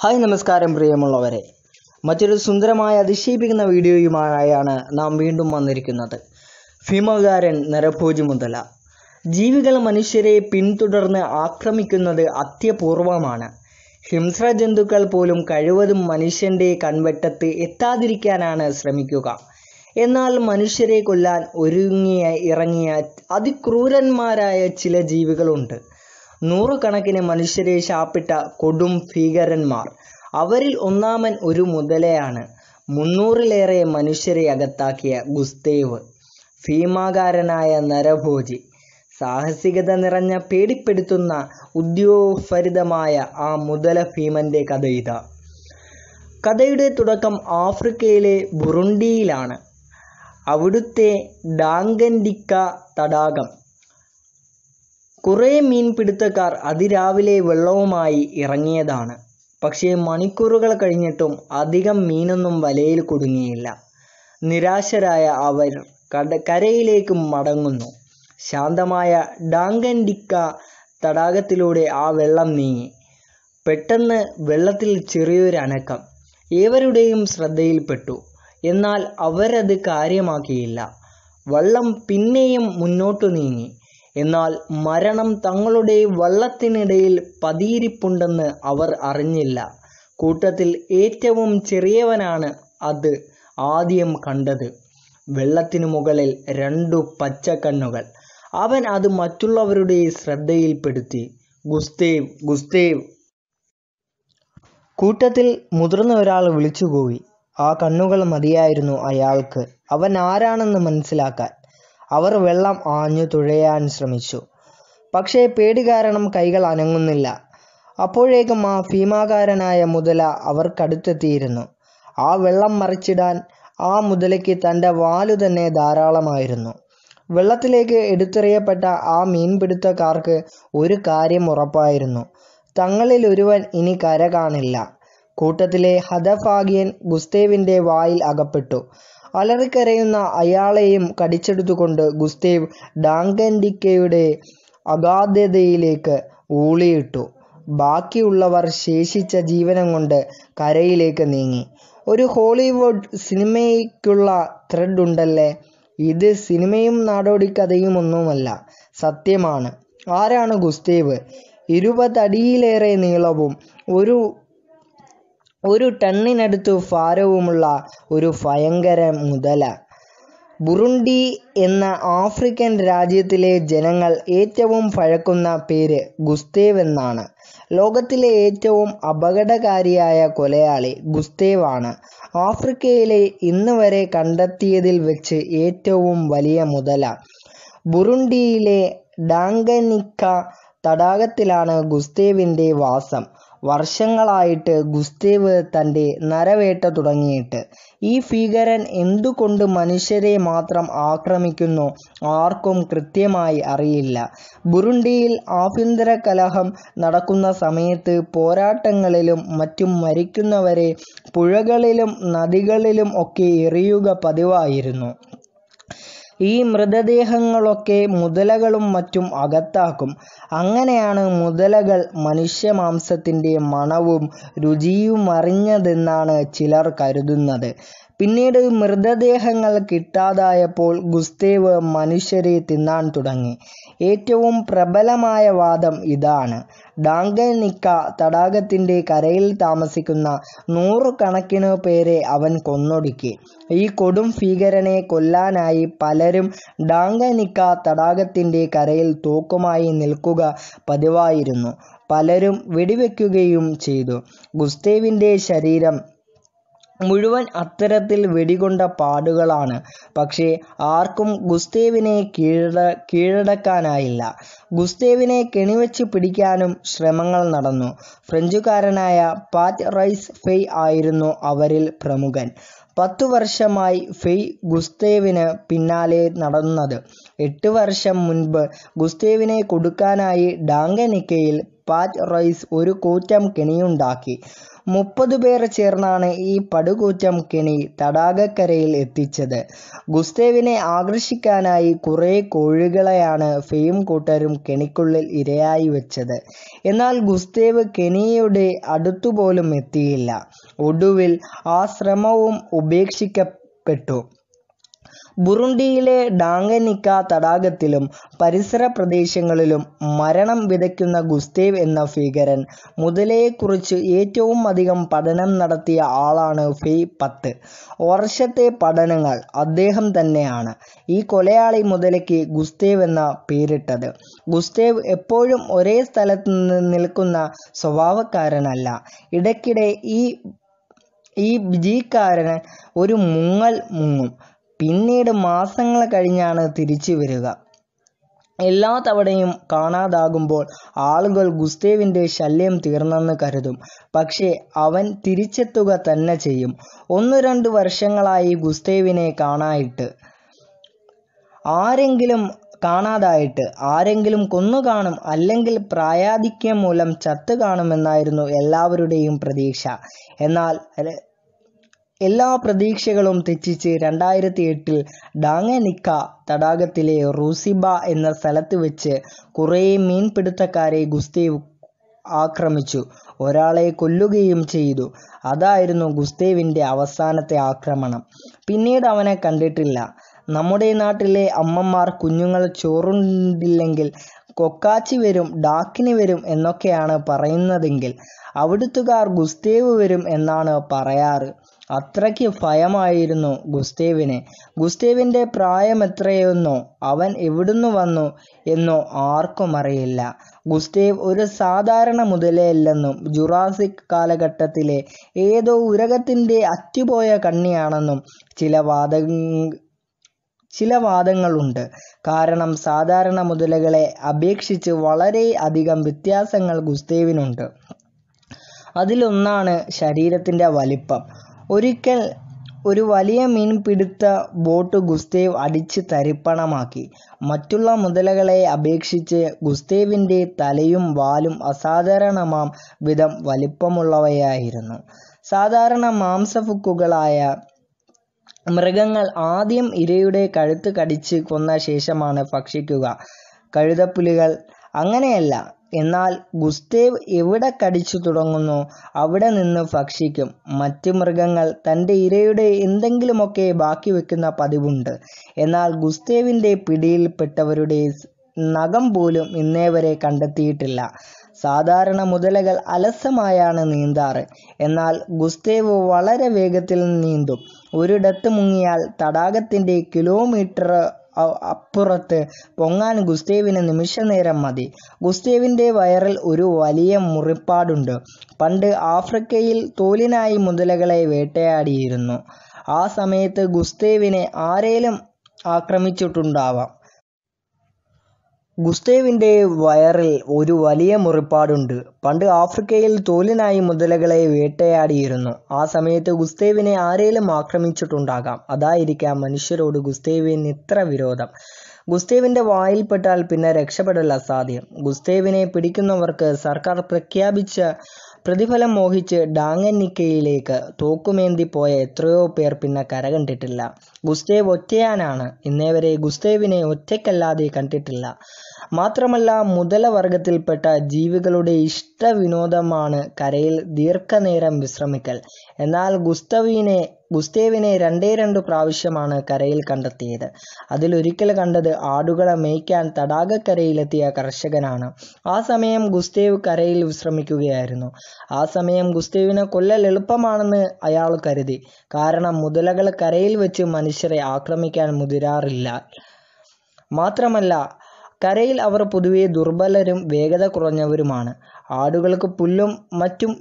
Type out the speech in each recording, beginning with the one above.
Hi നമസ്കാരം പ്രിയമുള്ളവരെ, മറ്റൊരു സുന്ദരമായ അതിശയിപ്പിക്കുന്ന വീഡിയോയുമായാണ് നാം വീണ്ടും വന്നിരിക്കുന്നത്. ഭീമകാരൻ നരഭോജി മുതല. ജീവികൾ മനുഷ്യരെ പിന്തുടർന്ന് ആക്രമിക്കുന്നത് അത്യപൂർവമാണ്. ഹിംസ്ര ജന്തുക്കൾ പോലും കഴിവതും മനുഷ്യൻ്റെ കൺവെട്ടത്ത് എത്താതിരിക്കാനാണ് ശ്രമിക്കുക. എന്നാൽ മനുഷ്യരെ കൊല്ലാൻ ഇറങ്ങിയ അതിക്രൂരന്മാരായ ചില ജീവികളുണ്ട്. നൂറുകണക്കിന് മനുഷ്യരെ ശാപ്പിട്ട കൊടും ഭീകരന്മാർ. അവരിൽ ഒന്നാമൻ ഒരു മുതലയാണ്. 300-ലേറെ മനുഷ്യരെ അകത്താക്കിയ ഗുസ്തേവ്, ഭീമാകാരനായ നരഭോജി. സാഹസികത നിറഞ്ഞ പേടിപ്പെടുത്തുന്ന ഉദ്യോഗഭരിതമായ ആ മുതല ഭീമന്റെ കഥ ഇതാ. കഥയുടെ തുടക്കം ആഫ്രിക്കയിലെ ബുറുണ്ടിയിലാണ്. അവിടുത്തെ ഡാങ്കൻഡിക്ക തടാകം. കുറേ മീൻപിടുത്തക്കാർ അതിരാവിലെ വെള്ളവുമായി ഇറങ്ങിയതാണ്. പക്ഷേ മണിക്കൂറുകൾ കഴിഞ്ഞിട്ടും അധികം മീനൊന്നും വലയിൽ കുടുങ്ങിയില്ല. നിരാശരായ അവർ കരയിലേക്ക് മടങ്ങുന്നു. ശാന്തമായ ഡാങ്കൻഡിക്ക തടാകത്തിലൂടെ ആ വെള്ളം നീങ്ങി. പെട്ടെന്ന് വെള്ളത്തിൽ ചെറിയൊരു അനക്കം ഏവരുടെയും ശ്രദ്ധയിൽപ്പെട്ടു. എന്നാൽ അവരത് കാര്യമാക്കിയില്ല. വള്ളം പിന്നെയും മുന്നോട്ടു നീങ്ങി. എന്നാൽ മരണം തങ്ങളുടെ വള്ളത്തിനിടയിൽ പതിയിരിപ്പുണ്ടെന്ന് അവർ അറിഞ്ഞില്ല. കൂട്ടത്തിൽ ഏറ്റവും ചെറിയവനാണ് അത് ആദ്യം കണ്ടത്. വെള്ളത്തിനു മുകളിൽ 2 പച്ചക്കണ്ണുകൾ. അവൻ അത് മറ്റുള്ളവരുടെ ശ്രദ്ധയിൽപ്പെടുത്തി. Gustave, Gustave. കൂട്ടത്തിൽ മുതിർന്ന ഒരാൾ വിളിച്ചുകൂവി. ആ കണ്ണുകൾ മതിയായിരുന്നു അയാൾക്ക് അവൻ ആരാണെന്ന് മനസ്സിലാക്കാൻ. അവർ വെള്ളം ആഞ്ഞു തുഴയാൻ ശ്രമിച്ചു. പക്ഷേ പേടി കാരണം കൈകൾ അനങ്ങുന്നില്ല. അപ്പോഴേക്കും ആ ഭീമാകാരനായ മുതല അവർക്കടുത്തെത്തിയിരുന്നു. ആ വെള്ളം മറിച്ചിടാൻ ആ മുതലയ്ക്ക് തൻ്റെ വാലു തന്നെ ധാരാളമായിരുന്നു. വെള്ളത്തിലേക്ക് എടുത്തെറിയപ്പെട്ട ആ മീൻപിടുത്തക്കാർക്ക് ഒരു കാര്യം ഉറപ്പായിരുന്നു: തങ്ങളിൽ ഒരുവൻ ഇനി കര കാണില്ല. കൂട്ടത്തിലെ ഹതഭാഗ്യൻ ഗുസ്തേവിൻ്റെ വായിൽ അകപ്പെട്ടു. അലറിക്കരയുന്ന അയാളെയും കടിച്ചെടുത്തുകൊണ്ട് ഗുസ്തേവ് ഡാങ്കൻഡിക്കയുടെ അഗാധതയിലേക്ക് ഊളിയിട്ടു. ബാക്കിയുള്ളവർ ശേഷിച്ച ജീവനം കൊണ്ട് കരയിലേക്ക് നീങ്ങി. ഒരു ഹോളിവുഡ് സിനിമയ്ക്കുള്ള ത്രെഡ് ഉണ്ടല്ലേ. ഇത് സിനിമയും നാടോടിക്കഥയുമൊന്നുമല്ല, സത്യമാണ്. ആരാണ് ഗുസ്തേവ്? 20 അടിയിലേറെ നീളവും ഒരു ടണ്ണിനടുത്ത് ഭാരവുമുള്ള ഒരു ഭയങ്കര മുതല. ബുറുണ്ടി എന്ന ആഫ്രിക്കൻ രാജ്യത്തിലെ ജനങ്ങൾ ഏറ്റവും ഭയക്കുന്ന പേര് ഗുസ്തേവ് എന്നാണ്. ലോകത്തിലെ ഏറ്റവും അപകടകാരിയായ കൊലയാളി ഗുസ്തേവ് ആണ്. ആഫ്രിക്കയിലെ ഇന്ന് വരെ കണ്ടെത്തിയതിൽ വെച്ച് ഏറ്റവും വലിയ മുതല. ബുറുണ്ടിയിലെ ഡാങ്കനിക്ക തടാകത്തിലാണ് ഗുസ്തേവിൻ്റെ വാസം. വർഷങ്ങളായിട്ട് ഗുസ്തേവ് തൻ്റെ നരവേട്ട തുടങ്ങിയിട്ട്. ഈ ഭീകരൻ എന്തുകൊണ്ട് മനുഷ്യരെ മാത്രം ആക്രമിക്കുന്നു ആർക്കും കൃത്യമായി അറിയില്ല. ബുറുണ്ടിയിൽ ആഭ്യന്തര കലഹം നടക്കുന്ന സമയത്ത് പോരാട്ടങ്ങളിലും മറ്റും മരിക്കുന്നവരെ പുഴകളിലും നദികളിലും ഒക്കെ എറിയുക പതിവായിരുന്നു. ഈ മൃതദേഹങ്ങളൊക്കെ മുതലകളും മറ്റും അകത്താക്കും. അങ്ങനെയാണ് മുതലകൾ മനുഷ്യമാംസത്തിൻ്റെ മണവും രുചിയുമറിഞ്ഞതെന്നാണ് ചിലർ കരുതുന്നത്. പിന്നീട് മൃതദേഹങ്ങൾ കിട്ടാതായപ്പോൾ ഗുസ്തേവ് മനുഷ്യരെ തിന്നാൻ തുടങ്ങി. ഏറ്റവും പ്രബലമായ വാദം ഇതാണ്: ഡാങ്കനിക്ക തടാകത്തിൻ്റെ കരയിൽ താമസിക്കുന്ന 100 കണക്കിന് പേരെ അവൻ കൊന്നൊടുക്കി. ഈ കൊടും ഭീകരനെ കൊല്ലാനായി പലരും ഡാങ്കനിക്ക തടാകത്തിൻ്റെ കരയിൽ തോക്കുമായി നിൽക്കുക പതിവായിരുന്നു. പലരും വെടിവെക്കുകയും ചെയ്തു. ഗുസ്തേവിൻ്റെ ശരീരം മുഴുവൻ അത്തരത്തിൽ വെടികൊണ്ട പാടുകളാണ്. പക്ഷേ ആർക്കും ഗുസ്തേവിനെ കീഴടക്കാനായില്ല. ഗുസ്തേവിനെ കെണിവെച്ച് പിടിക്കാനും ശ്രമങ്ങൾ നടന്നു. ഫ്രഞ്ചുകാരനായ പാറ്റ്റൈസ് ഫെയ് ആയിരുന്നു അവരിൽ പ്രമുഖൻ. 10 വർഷമായി ഫെയ് ഗുസ്തേവിന് പിന്നാലെ നടന്നത്. 8 വർഷം മുൻപ് ഗുസ്തേവിനെ കൊടുക്കാനായി ഡാങ്കനിക്കയിൽ പാറ്റ് റോയ്സ് ഒരു കൂറ്റം കെണിയുണ്ടാക്കി. 30 പേർ ചേർന്നാണ് ഈ പടുകൂറ്റൻ കെണി തടാകക്കരയിൽ എത്തിച്ചത്. ഗുസ്തേവിനെ ആകർഷിക്കാനായി കുറെ കോഴികളെയാണ് ഫെയും കൂട്ടരും കെണിക്കുള്ളിൽ ഇരയായി വെച്ചത്. എന്നാൽ ഗുസ്തേവ് കെണിയുടെ അടുത്തുപോലും എത്തിയില്ല. ഒടുവിൽ ആ ശ്രമവും ഉപേക്ഷിക്കപ്പെട്ടു. ബുറുണ്ടിയിലെ ഡാങ്കനിക്ക തടാകത്തിലും പരിസര പ്രദേശങ്ങളിലും മരണം വിതയ്ക്കുന്ന ഗുസ്തേവ് എന്ന ഭീകരൻ മുതലയെക്കുറിച്ച് ഏറ്റവും അധികം പഠനം നടത്തിയ ആളാണ് ഫെയ് 10 വർഷത്തെ പഠനങ്ങൾ അദ്ദേഹം തന്നെയാണ് ഈ കൊലയാളി മുതലയ്ക്ക് ഗുസ്തേവ് എന്ന പേരിട്ടത്. ഗുസ്തേവ് എപ്പോഴും ഒരേ സ്ഥലത്ത് നിൽക്കുന്ന സ്വഭാവക്കാരനല്ല. ഇടയ്ക്കിടെ ഈ ജീക്കാരൻ ഒരു മുങ്ങൽ മുങ്ങും. പിന്നീട് മാസങ്ങൾ കഴിഞ്ഞാണ് തിരിച്ചു വരിക. എല്ലാ തവണയും കാണാതാകുമ്പോൾ ആളുകൾ ഗുസ്തേവിൻ്റെ ശല്യം തീർന്നെന്ന് കരുതും. പക്ഷേ അവൻ തിരിച്ചെത്തുക തന്നെ ചെയ്യും. 1-2 വർഷങ്ങളായി ഗുസ്തേവിനെ കാണാതായിട്ട് ആരെങ്കിലും കൊന്നു കാണും, അല്ലെങ്കിൽ പ്രായാധിക്യം മൂലം ചത്തു കാണുമെന്നായിരുന്നു എല്ലാവരുടെയും പ്രതീക്ഷ. എന്നാൽ എല്ലാ പ്രതീക്ഷകളും തെറ്റിച്ച് 2008 ഡാങ്കനിക്ക തടാകത്തിലെ റൂസിബ എന്ന സ്ഥലത്ത് വെച്ച് കുറേ മീൻപിടുത്തക്കാരെ ഗുസ്തേവ് ആക്രമിച്ചു. ഒരാളെ കൊല്ലുകയും ചെയ്തു. അതായിരുന്നു ഗുസ്തേവിൻ്റെ അവസാനത്തെ ആക്രമണം. പിന്നീട് അവനെ കണ്ടിട്ടില്ല. നമ്മുടെ നാട്ടിലെ അമ്മമാർ കുഞ്ഞുങ്ങൾ ചോറുണ്ടില്ലെങ്കിൽ കൊക്കാച്ചി വരും, ഡാക്കിനി വരും എന്നൊക്കെയാണ് പറയുന്നതെങ്കിൽ അവിടുത്തുകാർ ഗുസ്തേവ് വരും എന്നാണ് പറയാറ്. അത്രയ്ക്ക് ഭയമായിരുന്നു ഗുസ്തേവിനെ. ഗുസ്തേവിൻ്റെ പ്രായം എത്രയെന്നോ അവൻ എവിടുന്ന് വന്നു എന്നോ ആർക്കും അറിയില്ല. ഗുസ്തേവ് ഒരു സാധാരണ മുതലയല്ലെന്നും ജുറാസിക് കാലഘട്ടത്തിലെ ഏതോ ഉരകത്തിൻ്റെ അറ്റുപോയ കണ്ണിയാണെന്നും ചില വാദങ്ങളുണ്ട്. കാരണം സാധാരണ മുതലകളെ അപേക്ഷിച്ച് വളരെ അധികം വ്യത്യാസങ്ങൾ ഗുസ്തേവിനുണ്ട്. അതിലൊന്നാണ് ശരീരത്തിൻ്റെ വലിപ്പം. ഒരിക്കൽ ഒരു വലിയ മീൻപിടുത്ത ബോട്ട് ഗുസ്തേവ് അടിച്ച് തരിപ്പണമാക്കി. മറ്റുള്ള മുതലകളെ അപേക്ഷിച്ച് ഗുസ്തേവിൻ്റെ തലയും വാലും അസാധാരണമാം വിധം വലിപ്പമുള്ളവയായിരുന്നു. സാധാരണ മാംസഭുക്കുകളായ മൃഗങ്ങൾ ആദ്യം ഇരയുടെ കഴുത്ത് കടിച്ച് കൊന്ന ശേഷമാണ് ഭക്ഷിക്കുക. കഴുതപ്പുലികൾ അങ്ങനെയല്ല. എന്നാൽ ഗുസ്തേവ് എവിടെ കടിച്ചു തുടങ്ങുന്നോ അവിടെ നിന്ന് ഭക്ഷിക്കും. മറ്റ് മൃഗങ്ങൾ തൻ്റെ ഇരയുടെ എന്തെങ്കിലുമൊക്കെ ബാക്കി വെക്കുന്ന പതിവുണ്ട്. എന്നാൽ ഗുസ്തേവിൻ്റെ പിടിയിൽപ്പെട്ടവരുടെ നഖം പോലും ഇന്നേവരെ കണ്ടെത്തിയിട്ടില്ല. സാധാരണ മുതലകൾ അലസമായാണ് നീന്താറ്. എന്നാൽ ഗുസ്തേവ് വളരെ വേഗത്തിൽ നീന്തും. ഒരിടത്ത് മുങ്ങിയാൽ തടാകത്തിൻ്റെ കിലോമീറ്റർ അപ്പുറത്ത് പൊങ്ങാൻ ഗുസ്തേവിന് നിമിഷനേരം മതി. ഗുസ്തേവിൻ്റെ വയറിൽ ഒരു വലിയ മുറിപ്പാടുണ്ട്. പണ്ട് ആഫ്രിക്കയിൽ തോലിനായി മുതലകളെ വേട്ടയാടിയിരുന്നു. ആ സമയത്ത് ഗുസ്തേവിനെ ആരേലും ആക്രമിച്ചിട്ടുണ്ടാവാം. ഗുസ്തേവിൻ്റെ വയറിൽ ഒരു വലിയ മുറിപ്പാടുണ്ട്. പണ്ട് ആഫ്രിക്കയിൽ തോലിനായി മുതലകളെ വേട്ടയാടിയിരുന്നു. ആ സമയത്ത് ഗുസ്തേവിനെ ആരേലും ആക്രമിച്ചിട്ടുണ്ടാകാം. അതായിരിക്കാം മനുഷ്യരോട് ഗുസ്തേവിന് ഇത്ര വിരോധം. ഗുസ്തേവിൻ്റെ വായിൽപ്പെട്ടാൽ പിന്നെ രക്ഷപ്പെടൽ അസാധ്യം. ഗുസ്തേവിനെ പിടിക്കുന്നവർക്ക് സർക്കാർ പ്രഖ്യാപിച്ച പ്രതിഫലം മോഹിച്ച് ഡാങ്കനിക്കയിലേക്ക് തോക്കുമേന്തി പോയ എത്രയോ പേർ പിന്നെ കരകണ്ടിട്ടില്ല. ഗുസ്തേവ് ഒറ്റയാനാണ്. ഇന്നേവരെ ഗുസ്തേവിനെ ഒറ്റയ്ക്കല്ലാതെ കണ്ടിട്ടില്ല. മാത്രമല്ല മുതലവർഗത്തിൽപ്പെട്ട ജീവികളുടെ ഇഷ്ടവിനോദമാണ് കരയിൽ ദീർഘനേരം വിശ്രമിക്കൽ. എന്നാൽ ഗുസ്തേവിനെ 2 പ്രാവശ്യമാണ് കരയിൽ കണ്ടെത്തിയത്. അതിലൊരിക്കൽ കണ്ടത് ആടുകളെ മേയ്ക്കാൻ തടാകക്കരയിലെത്തിയ കർഷകനാണ്. ആ സമയം ഗുസ്തേവ് കരയിൽ വിശ്രമിക്കുകയായിരുന്നു. ആ സമയം ഗുസ്തേവിനെ കൊല്ലൽ എളുപ്പമാണെന്ന് അയാൾ കരുതി. കാരണം മുതലകൾ കരയിൽ വെച്ച് മനുഷ്യരെ ആക്രമിക്കാൻ മുതിരാറില്ല. മാത്രമല്ല കരയിൽ അവർ പൊതുവെ ദുർബലരും വേഗത കുറഞ്ഞവരുമാണ്. ആടുകൾക്ക് പുല്ലും മറ്റും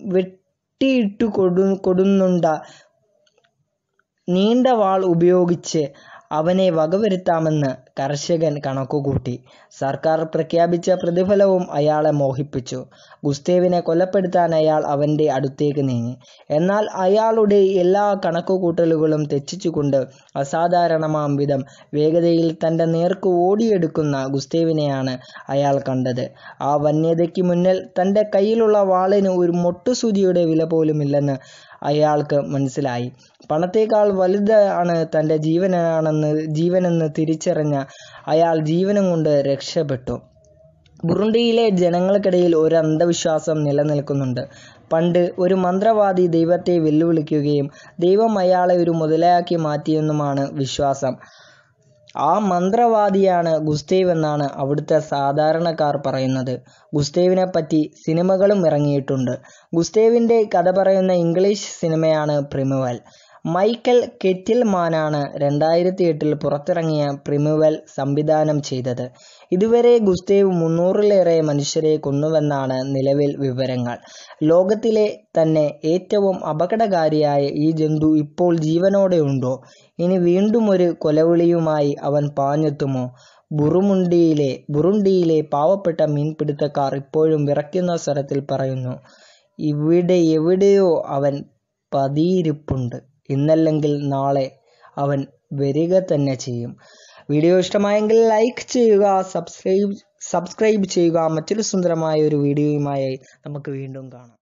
വെട്ടിയിട്ടു കൊടുന്നുണ്ട നീണ്ട വാൾ ഉപയോഗിച്ച് അവനെ വകവരുത്താമെന്ന് കർഷകൻ കണക്കുകൂട്ടി. സർക്കാർ പ്രഖ്യാപിച്ച പ്രതിഫലവും അയാളെ മോഹിപ്പിച്ചു. ഗുസ്തേവിനെ കൊലപ്പെടുത്താൻ അയാൾ അവൻ്റെ അടുത്തേക്ക് നീങ്ങി. എന്നാൽ അയാളുടെ എല്ലാ കണക്കുകൂട്ടലുകളും തെറ്റിച്ചുകൊണ്ട് അസാധാരണമാം വിധം വേഗതയിൽ തൻ്റെ നേർക്ക് ഓടിയെടുക്കുന്ന ഗുസ്തേവിനെയാണ് അയാൾ കണ്ടത്. ആ വന്യതയ്ക്ക് മുന്നിൽ തൻ്റെ കയ്യിലുള്ള വാളിന് ഒരു മൊട്ടുസൂചിയുടെ വില പോലുമില്ലെന്ന് അയാൾക്ക് മനസ്സിലായി. പണത്തേക്കാൾ വലുതാണ് തൻ്റെ ജീവനെന്ന് തിരിച്ചറിഞ്ഞ അയാൾ ജീവനും കൊണ്ട് രക്ഷപ്പെട്ടു. ബുറുണ്ടിയിലെ ജനങ്ങൾക്കിടയിൽ ഒരു അന്ധവിശ്വാസം നിലനിൽക്കുന്നുണ്ട്. പണ്ട് ഒരു മന്ത്രവാദി ദൈവത്തെ വെല്ലുവിളിക്കുകയും ദൈവം അയാളെ ഒരു മുതലയാക്കി മാറ്റിയെന്നുമാണ് വിശ്വാസം. ആ മന്ത്രവാദിയാണ് ഗുസ്തേവ് എന്നാണ് അവിടുത്തെ സാധാരണക്കാർ പറയുന്നത്. ഗുസ്തേവിനെ പറ്റി സിനിമകളും ഇറങ്ങിയിട്ടുണ്ട്. ഗുസ്തേവിൻ്റെ കഥ പറയുന്ന ഇംഗ്ലീഷ് സിനിമയാണ് പ്രിമുവൽ. മൈക്കൽ കെറ്റിൽമാനാണ് 2008 പുറത്തിറങ്ങിയ പ്രിമുവൽ സംവിധാനം ചെയ്തത്. ഇതുവരെ ഗുസ്തേവ് 300-ലേറെ മനുഷ്യരെ കൊന്നുവെന്നാണ് നിലവിൽ വിവരങ്ങൾ. ലോകത്തിലെ തന്നെ ഏറ്റവും അപകടകാരിയായ ഈ ജന്തു ഇപ്പോൾ ജീവനോടെ ഉണ്ടോ? ഇനി വീണ്ടും ഒരു കൊലവിളിയുമായി അവൻ പാഞ്ഞെത്തുമോ? ബുറുണ്ടിയിലെ പാവപ്പെട്ട മീൻപിടുത്തക്കാർ ഇപ്പോഴും വിറയ്ക്കുന്ന സ്വരത്തിൽ പറയുന്നു, ഇവിടെ എവിടെയോ അവൻ പതിയിരിപ്പുണ്ട്. ഇന്നല്ലെങ്കിൽ നാളെ അവൻ വരിക തന്നെ ചെയ്യും. വീഡിയോ ഇഷ്ടമായെങ്കിൽ ലൈക്ക് ചെയ്യുക, സബ്സ്ക്രൈബ് ചെയ്യുക. മറ്റൊരു സുന്ദരമായ ഒരു വീഡിയോയുമായി നമുക്ക് വീണ്ടും കാണാം.